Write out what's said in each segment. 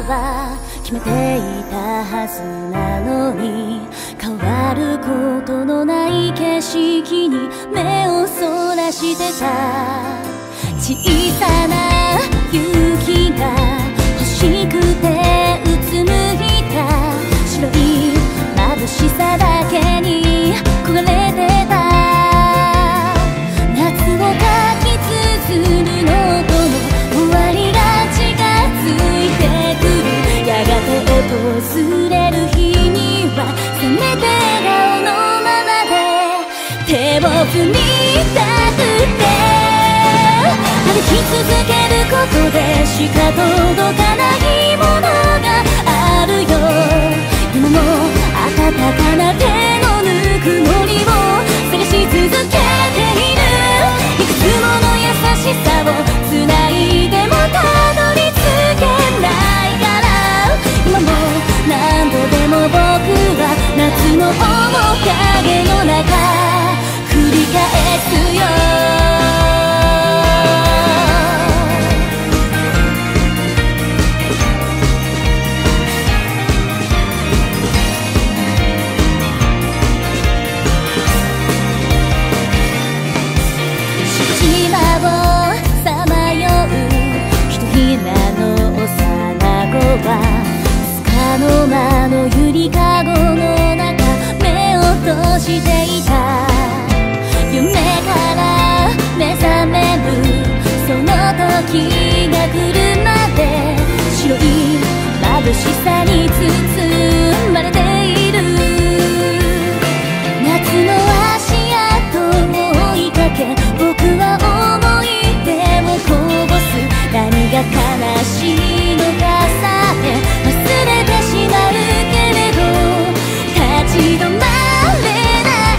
は決めていたはずなのに、変わることのない景色に目をそらしてた。小さな雪が欲しくてうつむいた。白い眩しさだけに焦がれてた。夏をかきつづるノートの終わりが近づいてくる。やがて訪れる日にはせめて笑顔のままで手を振りたくて、歩き続けることでしか届かないものがあるよ。今も温かな手のぬくもりを探し続けている。いくつもの優しさを繋いでもたどり着けないから、今も何度でも僕は夏の面影の中繰り返すよ。束の間のゆりかごの中目を閉じていた。夢から目覚めるその時が来るまで、白い眩しさに包まれている。夏の足跡を追いかけ僕は思い出をこぼす。何が悲しいのかさえ忘れてしまうけれど立ち止まれない。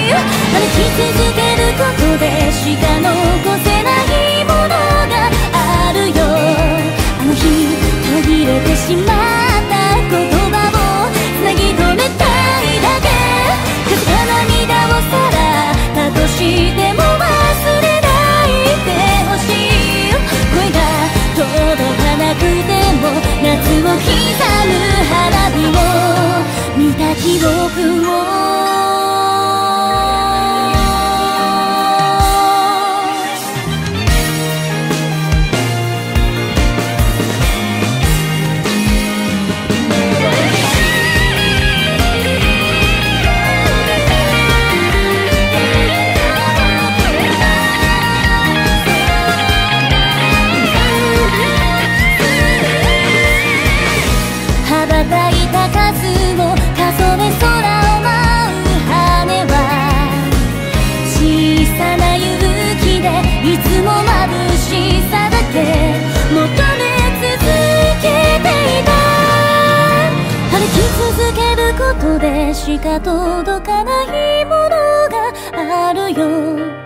歩き続けることでしか残せないものがあるよ。あの日途切れてしまった言葉をつなぎ止めたいだけ。風が涙をさらったとしても忘れないでほしい。声が届かなくても夏を刻む花火を見た記憶を羽ばたいた数を数え空を舞う羽は小さな勇気でいつも眩しさだけ求め続けていた。歩き続けることでしか届かないものがあるよ。